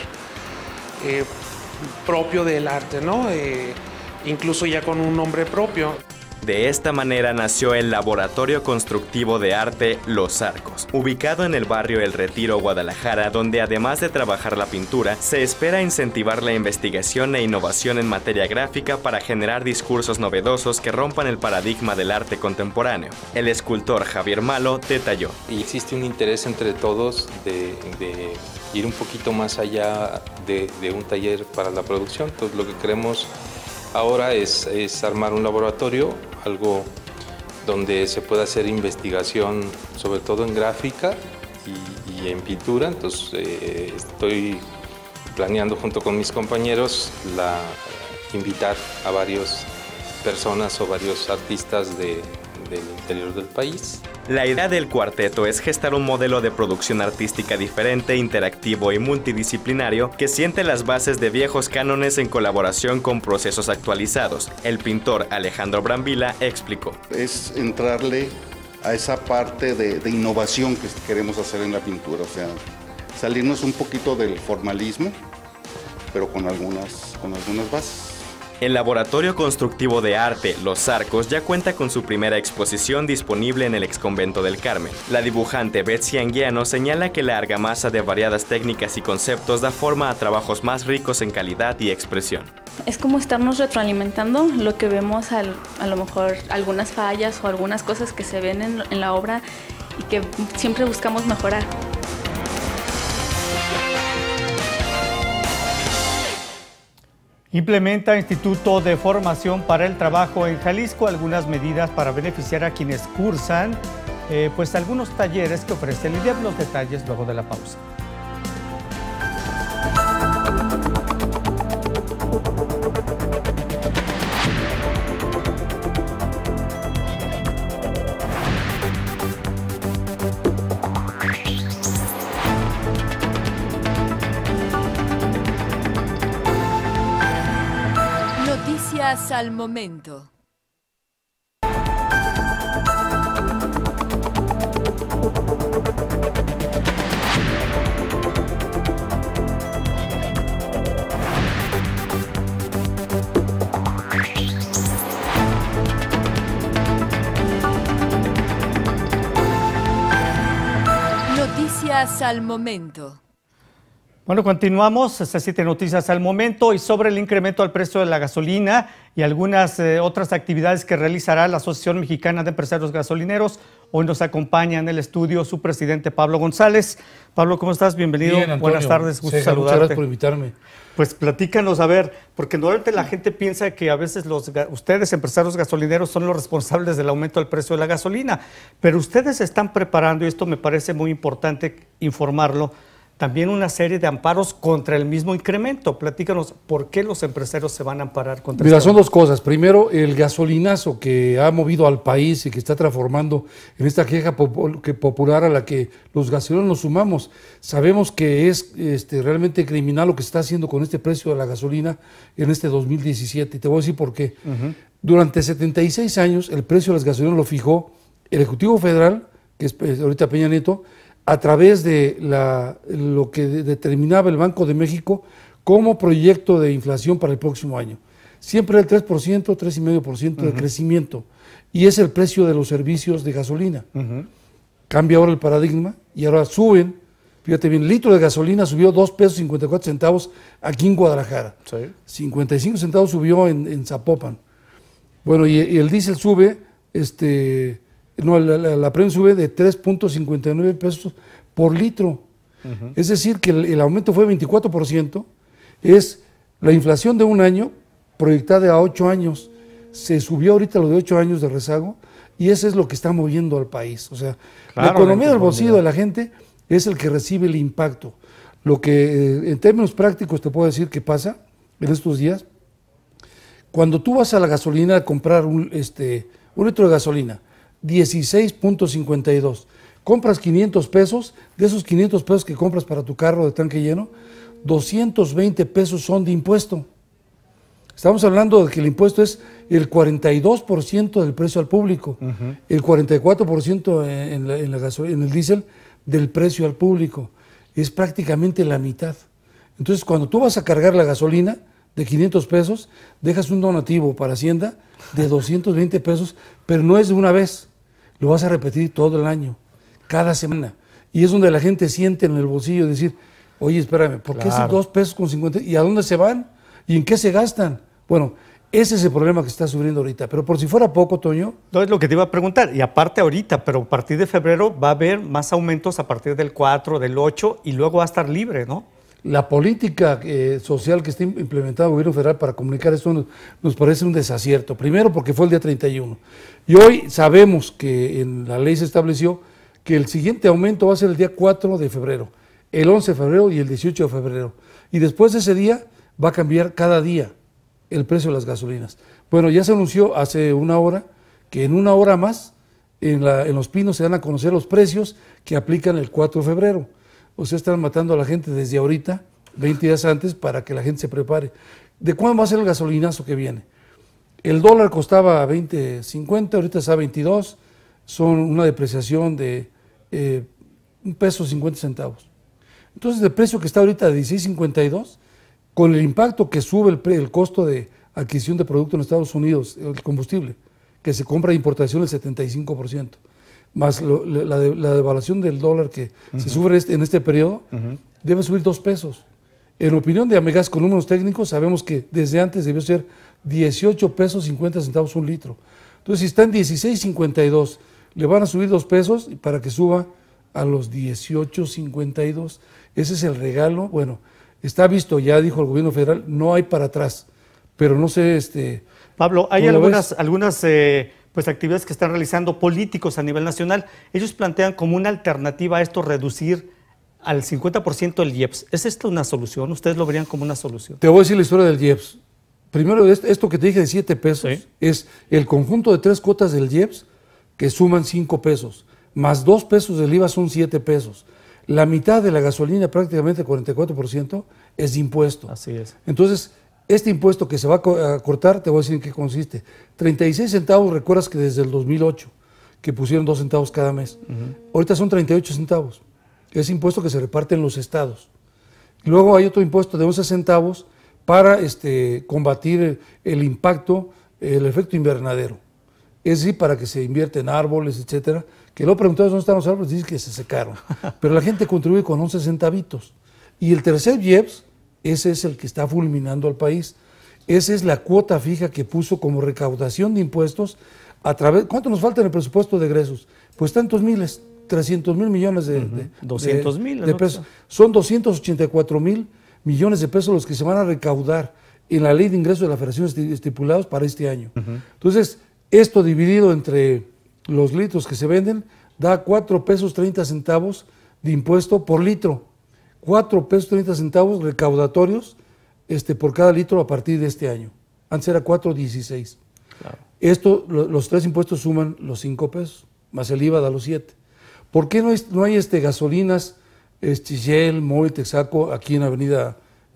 propio del arte, ¿no? Incluso ya con un nombre propio. De esta manera nació el Laboratorio Constructivo de Arte Los Arcos, ubicado en el barrio El Retiro, Guadalajara, donde además de trabajar la pintura, se espera incentivar la investigación e innovación en materia gráfica para generar discursos novedosos que rompan el paradigma del arte contemporáneo. El escultor Javier Malo detalló. Y existe un interés entre todos de ir un poquito más allá de un taller para la producción. Entonces lo que queremos ahora es armar un laboratorio, algo donde se pueda hacer investigación, sobre todo en gráfica y en pintura. Entonces estoy planeando junto con mis compañeros invitar a varias personas o varios artistas del interior del país. La idea del cuarteto es gestar un modelo de producción artística diferente, interactivo y multidisciplinario que siente las bases de viejos cánones en colaboración con procesos actualizados. El pintor Alejandro Brambila explicó. Es entrarle a esa parte de innovación que queremos hacer en la pintura, o sea, salirnos un poquito del formalismo, pero con algunas bases. El Laboratorio Constructivo de Arte Los Arcos ya cuenta con su primera exposición disponible en el Exconvento del Carmen. La dibujante Betsy Anguiano señala que la argamasa de variadas técnicas y conceptos da forma a trabajos más ricos en calidad y expresión. Es como estarnos retroalimentando lo que vemos, a lo mejor algunas fallas o algunas cosas que se ven en la obra y que siempre buscamos mejorar. Implementa Instituto de Formación para el Trabajo en Jalisco algunas medidas para beneficiar a quienes cursan pues algunos talleres que ofrece. Le damos los detalles luego de la pausa. Noticias al momento. Noticias al momento. Bueno, continuamos. Estas 7 noticias al momento y sobre el incremento al precio de la gasolina y algunas otras actividades que realizará la Asociación Mexicana de Empresarios Gasolineros. Hoy nos acompaña en el estudio su presidente Pablo González. Pablo, ¿cómo estás? Bienvenido. Bien, Antonio. Buenas tardes, gusto saludarte. Muchas gracias por invitarme. Pues platícanos, a ver, porque normalmente la gente piensa que a veces ustedes, empresarios gasolineros, son los responsables del aumento del precio de la gasolina, pero ustedes están preparando, y esto me parece muy importante informarlo, también una serie de amparos contra el mismo incremento. Platícanos, ¿por qué los empresarios se van a amparar contra Mira, esto? son dos cosas. Primero, el gasolinazo que ha movido al país y que está transformando en esta queja popular a la que los gasolineros nos sumamos. Sabemos que es realmente criminal lo que se está haciendo con este precio de la gasolina en este 2017. Y te voy a decir por qué. Durante 76 años, el precio de las gasolinas lo fijó el Ejecutivo Federal, que es ahorita Peña Nieto, a través de lo que determinaba el Banco de México como proyecto de inflación para el próximo año. Siempre el 3%, 3,5% de crecimiento. Y es el precio de los servicios de gasolina. Cambia ahora el paradigma y ahora suben, fíjate bien, el litro de gasolina subió 2 pesos 54 centavos aquí en Guadalajara. Sí. 55 centavos subió en Zapopan. Bueno, y el diésel sube, la premium sube de 3.59 pesos por litro. Es decir, que el aumento fue 24%. Es la inflación de un año proyectada a 8 años. Se subió ahorita lo de 8 años de rezago y eso es lo que está moviendo al país. O sea, claro, la economía del bolsillo de la gente es el que recibe el impacto. Lo que en términos prácticos te puedo decir que pasa en estos días, cuando tú vas a la gasolina a comprar un litro de gasolina, 16.52. Compras 500 pesos, de esos 500 pesos que compras para tu carro de tanque lleno, 220 pesos son de impuesto. Estamos hablando de que el impuesto es el 42% del precio al público, el 44% en el diésel del precio al público. Es prácticamente la mitad. Entonces, cuando tú vas a cargar la gasolina de 500 pesos, dejas un donativo para Hacienda de 220 pesos, pero no es de una vez. Lo vas a repetir todo el año, cada semana. Y es donde la gente siente en el bolsillo decir, oye, espérame, ¿por qué esos 2 pesos con 50? ¿Y a dónde se van? ¿Y en qué se gastan? Bueno, ese es el problema que está sufriendo ahorita. Pero por si fuera poco, Toño. No es lo que te iba a preguntar. Y aparte ahorita, pero a partir de febrero va a haber más aumentos a partir del 4, del 8 y luego va a estar libre, ¿no? La política social que está implementada el gobierno federal para comunicar esto nos parece un desacierto. Primero porque fue el día 31. Y hoy sabemos que en la ley se estableció que el siguiente aumento va a ser el día 4 de febrero, el 11 de febrero y el 18 de febrero. Y después de ese día va a cambiar cada día el precio de las gasolinas. Bueno, ya se anunció hace una hora que en una hora más en Los Pinos se van a conocer los precios que aplican el 4 de febrero. O sea, están matando a la gente desde ahorita, 20 días antes, para que la gente se prepare. ¿De cuándo va a ser el gasolinazo que viene? El dólar costaba 20.50, ahorita está a 22, son una depreciación de 1 peso 50 centavos. Entonces, el precio que está ahorita de 16.52, con el impacto que sube el costo de adquisición de producto en Estados Unidos, el combustible, que se compra de importación el 75%. Más la devaluación del dólar que se sufre en este periodo, debe subir 2 pesos. En opinión de Amegas, con números técnicos, sabemos que desde antes debió ser 18 pesos 50 centavos un litro. Entonces, si está en 16.52, le van a subir 2 pesos para que suba a los 18.52. Ese es el regalo. Bueno, está visto, ya dijo el gobierno federal, no hay para atrás. Pero no sé, Pablo, hay algunas pues actividades que están realizando políticos a nivel nacional. Ellos plantean como una alternativa a esto reducir al 50% el IEPS. ¿Es esto una solución? ¿Ustedes lo verían como una solución? Te voy a decir la historia del IEPS. Primero, esto que te dije de 7 pesos, ¿sí? Es el conjunto de 3 cuotas del IEPS que suman 5 pesos, más 2 pesos del IVA son 7 pesos. La mitad de la gasolina, prácticamente el 44%, es de impuesto. Así es. Entonces, Este impuesto que se va a cortar, te voy a decir en qué consiste. 36 centavos, recuerdas que desde el 2008, que pusieron 2 centavos cada mes. Ahorita son 38 centavos. Es impuesto que se reparte en los estados. Luego hay otro impuesto de 11 centavos para combatir el impacto, el efecto invernadero. Es decir, para que se invierta en árboles, etcétera. Que luego preguntamos dónde están los árboles, dicen que se secaron. Pero la gente contribuye con 11 centavitos. Y el tercer IEPS, ese es el que está fulminando al país. Esa es la cuota fija que puso como recaudación de impuestos a través... ¿Cuánto nos falta en el presupuesto de egresos? Pues tantos miles, 300 mil millones de 200 mil de pesos. Son 284 mil millones de pesos los que se van a recaudar en la ley de ingresos de la Federación estipulados para este año. Entonces, esto dividido entre los litros que se venden, da 4 pesos 30 centavos de impuesto por litro. 4 pesos 30 centavos recaudatorios por cada litro a partir de este año. Antes era 4.16. Claro. Esto, los 3 impuestos suman los 5 pesos, más el IVA da los 7. ¿Por qué no hay gasolinas Shell, Móvil, Texaco aquí en Avenida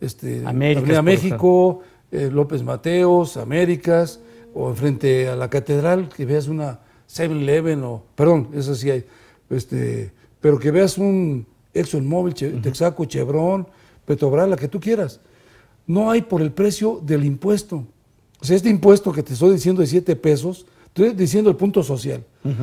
México, López Mateos, Américas, o enfrente a la Catedral, que veas una 7-Eleven, perdón, esa sí hay, pero que veas un ExxonMobil, Texaco, Chevron, Petrobras, la que tú quieras. No hay por el precio del impuesto. O sea, este impuesto que te estoy diciendo de 7 pesos, estoy diciendo el punto social.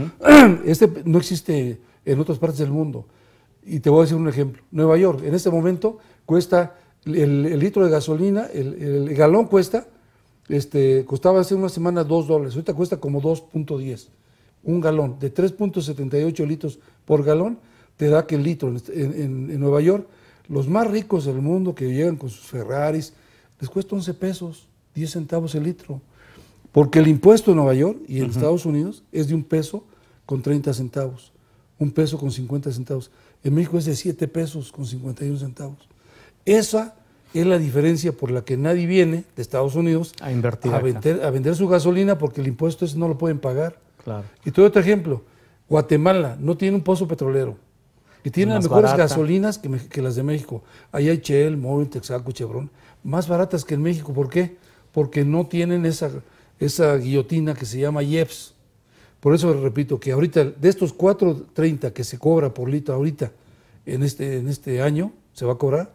No existe en otras partes del mundo. Y te voy a decir un ejemplo. Nueva York, en este momento, cuesta el litro de gasolina, el galón cuesta, costaba hace una semana $2, ahorita cuesta como 2.10. Un galón de 3.78 litros por galón te da que el litro en Nueva York, los más ricos del mundo que llegan con sus Ferraris, les cuesta 11 pesos, 10 centavos el litro. Porque el impuesto en Nueva York y en Estados Unidos es de 1 peso con 30 centavos, 1 peso con 50 centavos. En México es de 7 pesos con 51 centavos. Esa es la diferencia por la que nadie viene de Estados Unidos a invertir, a vender su gasolina, porque el impuesto ese no lo pueden pagar. Claro. Y te doy otro ejemplo. Guatemala no tiene un pozo petrolero y tiene las mejores gasolinas que las de México. Ahí hay Shell, Móvil, Texaco, Chevron, más baratas que en México. ¿Por qué? Porque no tienen esa guillotina que se llama IEPS. Por eso repito que ahorita de estos 4.30 que se cobra por litro ahorita en este año se va a cobrar,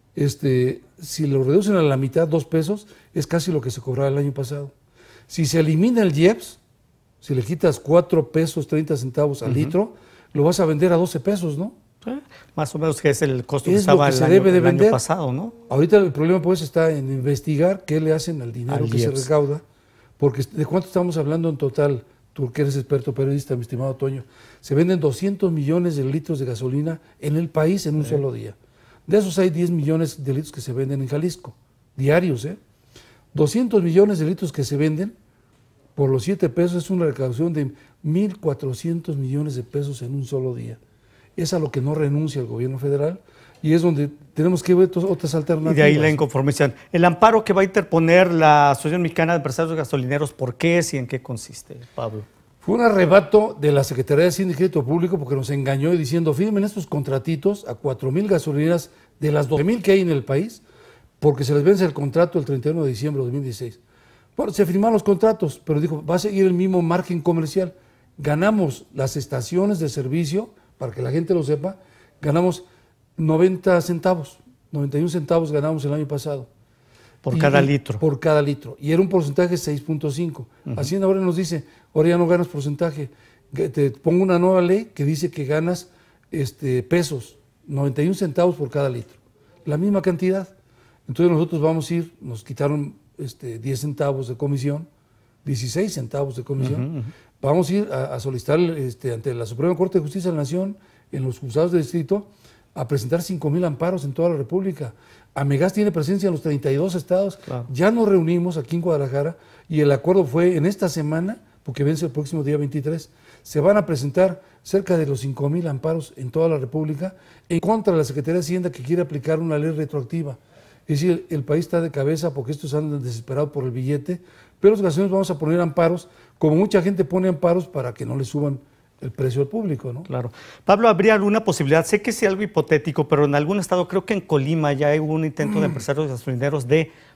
si lo reducen a la mitad, 2 pesos, es casi lo que se cobraba el año pasado. Si se elimina el IEPS, si le quitas 4 pesos 30 centavos al litro, lo vas a vender a 12 pesos, ¿no? Más o menos, que es el costo que estaba el año pasado, ¿no? Ahorita el problema pues está en investigar qué le hacen al dinero que se recauda, porque ¿de cuánto estamos hablando en total? Tú que eres experto periodista, mi estimado Toño. Se venden 200 millones de litros de gasolina en el país en un solo día. De esos hay 10 millones de litros que se venden en Jalisco, diarios, 200 millones de litros que se venden por los 7 pesos es una recaudación de 1.400 millones de pesos en un solo día. Es a lo que no renuncia el gobierno federal y es donde tenemos que ver otras alternativas. Y de ahí la inconformidad. El amparo que va a interponer la Asociación Mexicana de Empresarios Gasolineros, ¿por qué es y en qué consiste, Pablo? Fue un arrebato de la Secretaría de Hacienda y Crédito Público porque nos engañó diciendo firmen estos contratitos a 4,000 gasolineras de las 12,000 que hay en el país porque se les vence el contrato el 31 de diciembre de 2016. Bueno, se firmaron los contratos, pero dijo, va a seguir el mismo margen comercial. Ganamos las estaciones de servicio, para que la gente lo sepa, ganamos 90 centavos, 91 centavos ganamos el año pasado. Por cada litro. Por cada litro. Y era un porcentaje 6.5. Hacienda ahora nos dice, ahora ya no ganas porcentaje. Te pongo una nueva ley que dice que ganas pesos, 91 centavos por cada litro. La misma cantidad. Entonces nosotros vamos a ir, nos quitaron 10 centavos de comisión, 16 centavos de comisión. Vamos a ir a solicitar ante la Suprema Corte de Justicia de la Nación, en los juzgados de distrito, a presentar 5,000 amparos en toda la República. Amegas tiene presencia en los 32 estados. Claro. Ya nos reunimos aquí en Guadalajara y el acuerdo fue en esta semana, porque vence el próximo día 23, se van a presentar cerca de los 5,000 amparos en toda la República en contra de la Secretaría de Hacienda que quiere aplicar una ley retroactiva. Es decir, el país está de cabeza porque estos andan desesperados por el billete, pero los gasolineros vamos a poner amparos, como mucha gente pone amparos para que no le suban el precio al público, ¿no? Claro. Pablo, ¿habría alguna posibilidad? Sé que es algo hipotético, pero en algún estado, creo que en Colima ya hay un intento de empresarios gasolineros de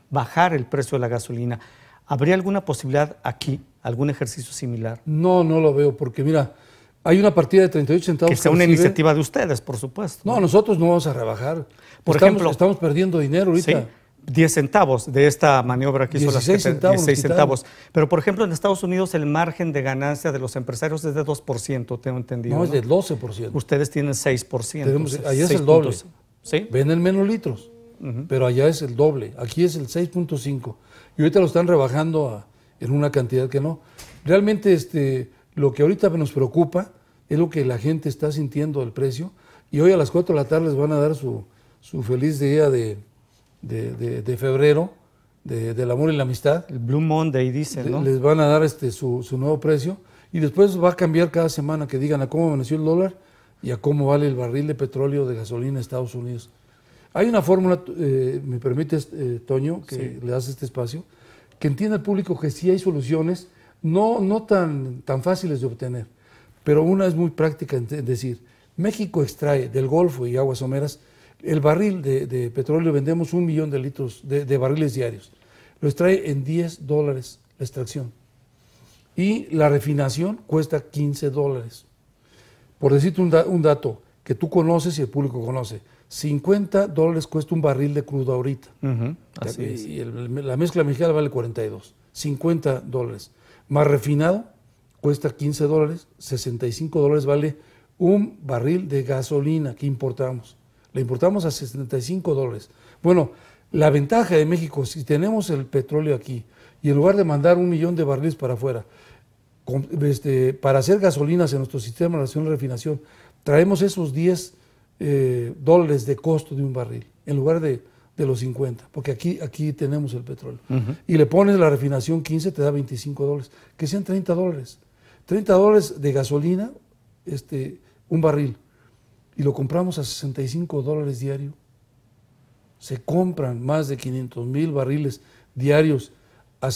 bajar el precio de la gasolina. ¿Habría alguna posibilidad aquí, algún ejercicio similar? No, no lo veo, porque mira, hay una partida de 38 centavos. Que sea una iniciativa de ustedes, por supuesto. No, nosotros no vamos a rebajar. Por ejemplo, estamos perdiendo dinero ahorita. Sí, 10 centavos de esta maniobra que hizo 16 centavos. 16 centavos. Pero, por ejemplo, en Estados Unidos el margen de ganancia de los empresarios es de 2%, tengo entendido. No, es de 12%. Ustedes tienen 6%. Allá es el doble. ¿Sí? Venden menos litros, pero allá es el doble. Aquí es el 6.5. Y ahorita lo están rebajando en una cantidad que no. Realmente lo que ahorita nos preocupa es lo que la gente está sintiendo del precio. Y hoy a las 4 de la tarde les van a dar su feliz día de febrero, del amor y la amistad. El Blue Monday, dicen, ¿no? Les van a dar su nuevo precio. Y después va a cambiar cada semana, que digan a cómo amaneció el dólar y a cómo vale el barril de petróleo de gasolina en Estados Unidos. Hay una fórmula, me permites, Toño, que le das este espacio, que entienda el público que sí hay soluciones, no tan fáciles de obtener, pero una es muy práctica, es decir, México extrae del Golfo y aguas someras el barril de petróleo, vendemos 1 millón de litros de barriles diarios, lo extrae en $10 la extracción y la refinación cuesta $15. Por decirte un dato que tú conoces y el público conoce, $50 cuesta un barril de crudo ahorita. Así es. Y la mezcla mexicana vale 42, $50. Más refinado cuesta $15, $65 vale un barril de gasolina que importamos. La importamos a $65. Bueno, la ventaja de México, si tenemos el petróleo aquí y en lugar de mandar 1 millón de barriles para afuera, para hacer gasolinas en nuestro sistema nacional de refinación, traemos esos $10 de costo de un barril, en lugar de los 50, porque aquí tenemos el petróleo. Y le pones la refinación 15, te da $25, que sean $30. $30 de gasolina, un barril, y lo compramos a $65 diario. Se compran más de 500,000 barriles diarios a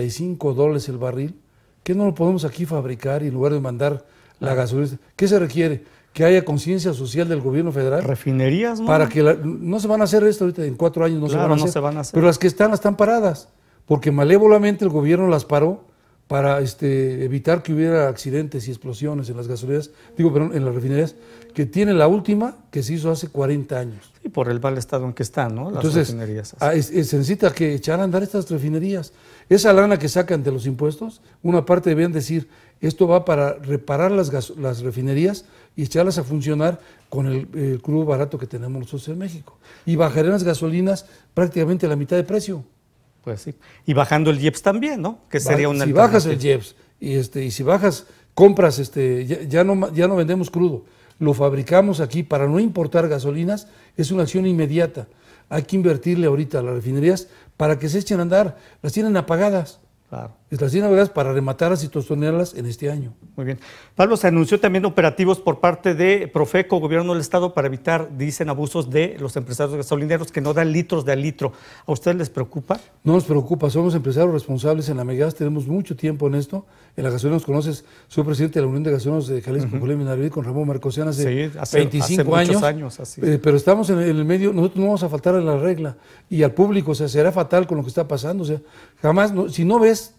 $65 el barril. ¿Qué no lo podemos aquí fabricar y en lugar de mandar la gasolina? ¿Qué se requiere? Que haya conciencia social del gobierno federal. Refinerías, ¿no? Para que no se van a hacer esto ahorita, en 4 años no se van a hacer. Pero las que están paradas, porque malévolamente el gobierno las paró para evitar que hubiera accidentes y explosiones en las gasolineras, en las refinerías, que tiene la última que se hizo hace 40 años. Y por el mal estado en que están, ¿no? Las refinerías. Se necesita que echar a andar estas refinerías. Esa lana que sacan de los impuestos, una parte deben decir, esto va para reparar las refinerías y echarlas a funcionar con el crudo barato que tenemos nosotros en México. Y bajarán las gasolinas prácticamente a la mitad de precio. Pues sí. Y bajando el IEPS también, ¿no? Que sería una Si bajas el IEPS y si bajas, compras, ya no vendemos crudo, lo fabricamos aquí para no importar gasolinas, es una acción inmediata. Hay que invertirle ahorita a las refinerías para que se echen a andar. Las tienen apagadas. Claro. Las tienen apagadas para rematarlas y tostonearlas en este año. Muy bien. Pablo, se anunció también operativos por parte de Profeco, Gobierno del Estado, para evitar, dicen, abusos de los empresarios gasolineros que no dan litros de al litro. ¿A ustedes les preocupa? No nos preocupa, somos empresarios responsables en la Megas, tenemos mucho tiempo en esto. En la gasolina nos conoces, soy presidente de la Unión de Gasolineros de Jalisco, Colima y Nayarit, con Ramón Marcosian hace 25 años. Muchos años así. Pero estamos en el medio, nosotros no vamos a faltar a la regla. Y al público, será fatal con lo que está pasando. Jamás, si no ves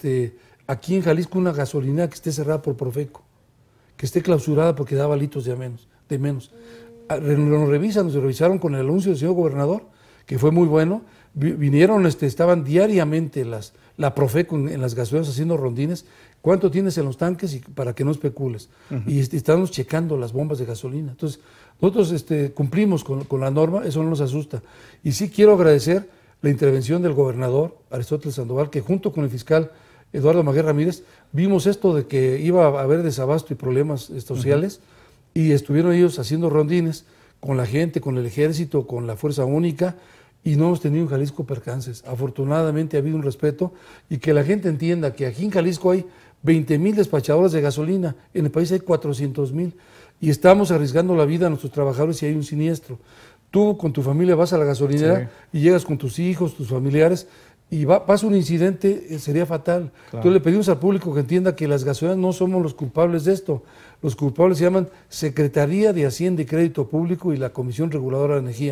aquí en Jalisco una gasolinera que esté cerrada por Profeco, que esté clausurada porque daba litros de menos. Nos revisaron con el anuncio del señor gobernador, que fue muy bueno. Vinieron, estaban diariamente la Profeco en las gasolineras haciendo rondines. ¿Cuánto tienes en los tanques? Para que no especules. Y estamos checando las bombas de gasolina. Entonces, nosotros cumplimos con la norma, eso no nos asusta. Y sí quiero agradecer la intervención del gobernador Aristóteles Sandoval, que junto con el fiscal Eduardo Maguer Ramírez vimos esto de que iba a haber desabasto y problemas sociales, y estuvieron ellos haciendo rondines con la gente, con el ejército, con la fuerza única, y no hemos tenido en Jalisco percances. Afortunadamente ha habido un respeto, y que la gente entienda que aquí en Jalisco hay 20,000 despachadoras de gasolina, en el país hay 400,000, y estamos arriesgando la vida a nuestros trabajadores si hay un siniestro. Tú con tu familia vas a la gasolinera y llegas con tus hijos, tus familiares, y pasa un incidente, sería fatal. Claro. Entonces le pedimos al público que entienda que las gasolineras no somos los culpables de esto. Los culpables se llaman Secretaría de Hacienda y Crédito Público y la Comisión Reguladora de Energía.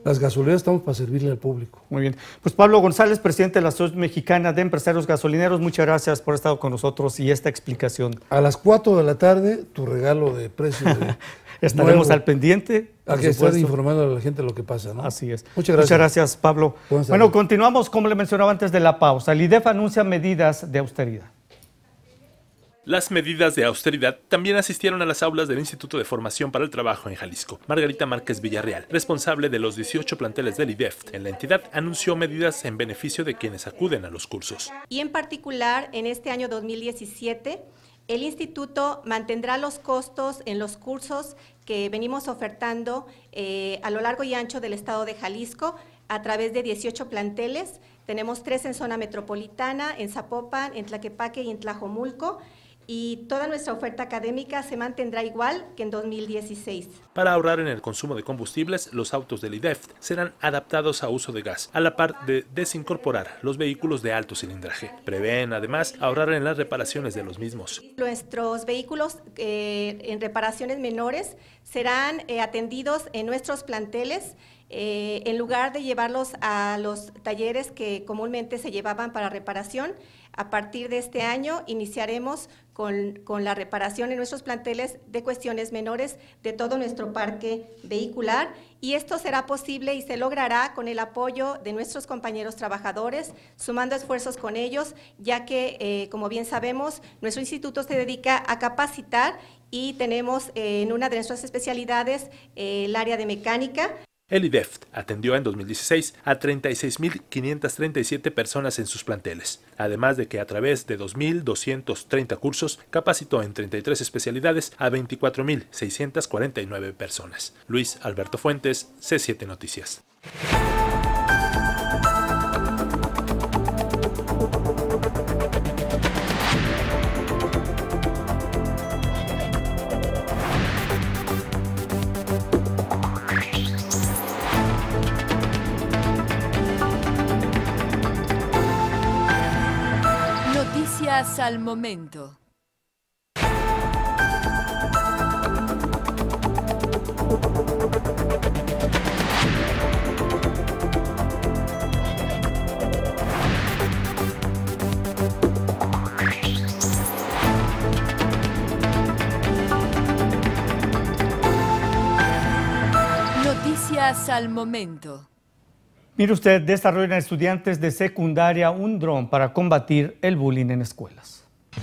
Las gasolineras estamos para servirle al público. Muy bien. Pues Pablo González, presidente de la Asociación Mexicana de Empresarios Gasolineros, muchas gracias por estar con nosotros y esta explicación. A las 4 de la tarde, tu regalo de precio de estaremos al pendiente. Hay que estar informando a la gente lo que pasa, ¿no? Así es. Muchas gracias. Muchas gracias, Pablo. Bueno, continuamos, como le mencionaba antes de la pausa. El IDEF anuncia medidas de austeridad. Las medidas de austeridad también asistieron a las aulas del Instituto de Formación para el Trabajo en Jalisco. Margarita Márquez Villarreal, responsable de los 18 planteles del IDEF en la entidad, anunció medidas en beneficio de quienes acuden a los cursos. Y en particular, en este año 2017, el instituto mantendrá los costos en los cursos que venimos ofertando a lo largo y ancho del estado de Jalisco a través de 18 planteles. Tenemos 3 en zona metropolitana, en Zapopan, en Tlaquepaque y en Tlajomulco. Y toda nuestra oferta académica se mantendrá igual que en 2016. Para ahorrar en el consumo de combustibles, los autos del IDEF serán adaptados a uso de gas, a la par de desincorporar los vehículos de alto cilindraje. Prevén, además, ahorrar en las reparaciones de los mismos. Nuestros vehículos en reparaciones menores serán atendidos en nuestros planteles, en lugar de llevarlos a los talleres que comúnmente se llevaban para reparación. A partir de este año iniciaremos con la reparación en nuestros planteles de cuestiones menores de todo nuestro parque vehicular, y esto será posible y se logrará con el apoyo de nuestros compañeros trabajadores, sumando esfuerzos con ellos, ya que, como bien sabemos, nuestro instituto se dedica a capacitar y tenemos en una de nuestras especialidades el área de mecánica. El IDEF atendió en 2016 a 36.537 personas en sus planteles, además de que a través de 2.230 cursos capacitó en 33 especialidades a 24.649 personas. Luis Alberto Fuentes, C7 Noticias. Noticias al momento. Noticias al momento. Mire usted, desarrollan estudiantes de secundaria un dron para combatir el bullying en escuelas.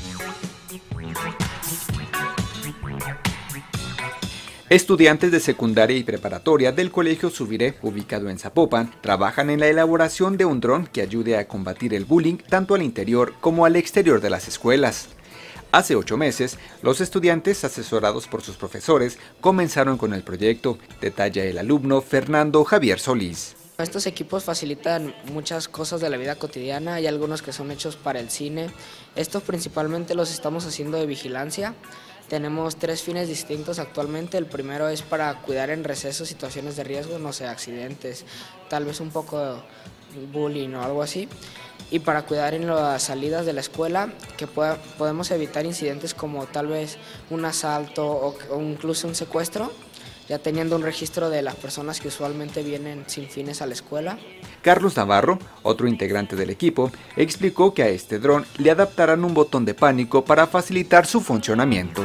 Estudiantes de secundaria y preparatoria del Colegio Subiré, ubicado en Zapopan, trabajan en la elaboración de un dron que ayude a combatir el bullying tanto al interior como al exterior de las escuelas. Hace 8 meses, los estudiantes, asesorados por sus profesores, comenzaron con el proyecto, detalla el alumno Fernando Javier Solís. Estos equipos facilitan muchas cosas de la vida cotidiana, hay algunos que son hechos para el cine. Estos principalmente los estamos haciendo de vigilancia. Tenemos 3 fines distintos actualmente. El primero es para cuidar en recesos situaciones de riesgo, no sé, accidentes, tal vez un poco de bullying o algo así. Y para cuidar en las salidas de la escuela, que podemos evitar incidentes como tal vez un asalto o incluso un secuestro, ya teniendo un registro de las personas que usualmente vienen sin fines a la escuela. Carlos Navarro, otro integrante del equipo, explicó que a este dron le adaptarán un botón de pánico para facilitar su funcionamiento.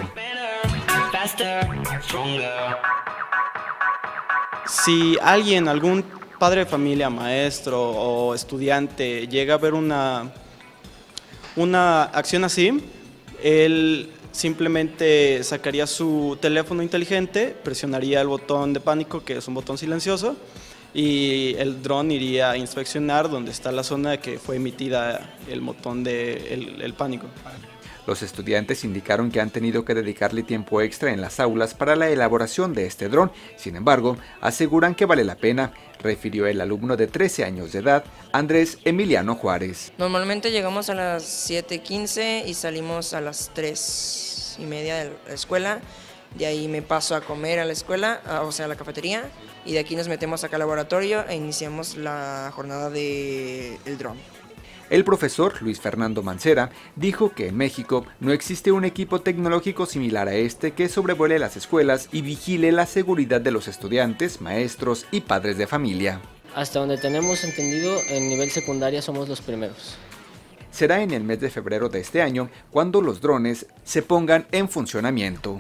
Si alguien, algún padre de familia, maestro o estudiante llega a ver una acción así, él simplemente sacaría su teléfono inteligente, presionaría el botón de pánico, que es un botón silencioso, y el dron iría a inspeccionar donde está la zona que fue emitida el botón de pánico. Los estudiantes indicaron que han tenido que dedicarle tiempo extra en las aulas para la elaboración de este dron. Sin embargo, aseguran que vale la pena, refirió el alumno de 13 años de edad, Andrés Emiliano Juárez. Normalmente llegamos a las 7:15 y salimos a las 3:30 de la escuela. De ahí me paso a comer a la escuela, o sea, a la cafetería, y de aquí nos metemos acá al laboratorio e iniciamos la jornada del dron. El profesor Luis Fernando Mancera dijo que en México no existe un equipo tecnológico similar a este que sobrevuele las escuelas y vigile la seguridad de los estudiantes, maestros y padres de familia. Hasta donde tenemos entendido, en nivel secundaria somos los primeros. Será en el mes de febrero de este año cuando los drones se pongan en funcionamiento.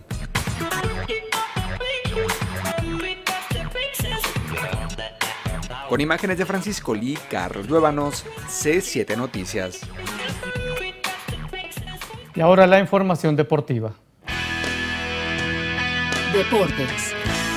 Con imágenes de Francisco Lee, Carlos Luébanos, C7 Noticias. Y ahora la información deportiva. Deportes.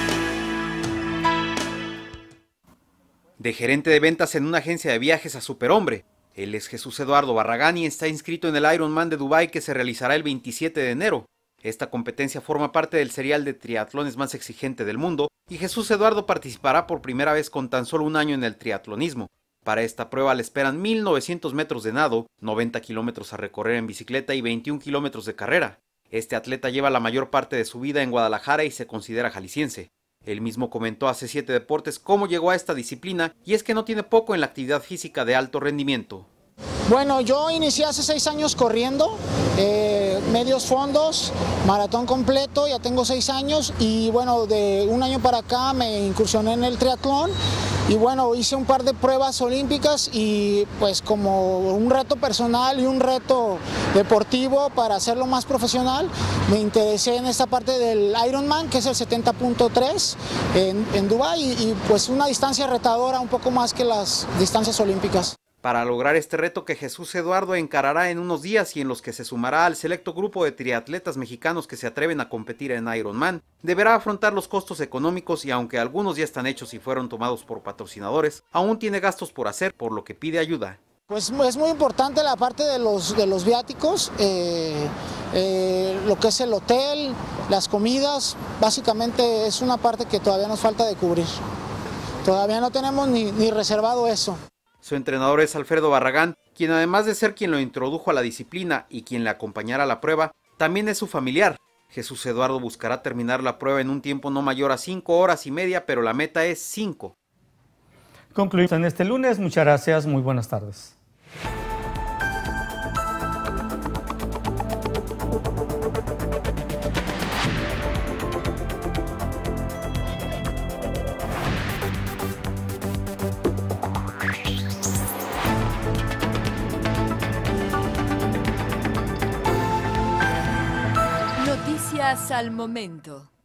De gerente de ventas en una agencia de viajes a superhombre, él es Jesús Eduardo Barragán y está inscrito en el Ironman de Dubái que se realizará el 27 de enero. Esta competencia forma parte del serial de triatlones más exigente del mundo y Jesús Eduardo participará por primera vez con tan solo un año en el triatlonismo. Para esta prueba le esperan 1.900 metros de nado, 90 kilómetros a recorrer en bicicleta y 21 kilómetros de carrera. Este atleta lleva la mayor parte de su vida en Guadalajara y se considera jalisciense. Él mismo comentó a C7 Deportes cómo llegó a esta disciplina y es que no tiene poco en la actividad física de alto rendimiento. Bueno, yo inicié hace 6 años corriendo, medios fondos, maratón completo, ya tengo 6 años y bueno, de un año para acá me incursioné en el triatlón y bueno, hice un par de pruebas olímpicas y pues como un reto personal y un reto deportivo para hacerlo más profesional, me interesé en esta parte del Ironman, que es el 70.3 en Dubái y pues una distancia retadora un poco más que las distancias olímpicas. Para lograr este reto que Jesús Eduardo encarará en unos días y en los que se sumará al selecto grupo de triatletas mexicanos que se atreven a competir en Ironman, deberá afrontar los costos económicos y aunque algunos ya están hechos y fueron tomados por patrocinadores, aún tiene gastos por hacer, por lo que pide ayuda. Pues es muy importante la parte de los viáticos, lo que es el hotel, las comidas, básicamente es una parte que todavía nos falta de cubrir. Todavía no tenemos ni reservado eso. Su entrenador es Alfredo Barragán, quien además de ser quien lo introdujo a la disciplina y quien le acompañará a la prueba, también es su familiar. Jesús Eduardo buscará terminar la prueba en un tiempo no mayor a 5 horas y media, pero la meta es 5. Concluimos en este lunes. Muchas gracias. Muy buenas tardes. Noticias al momento.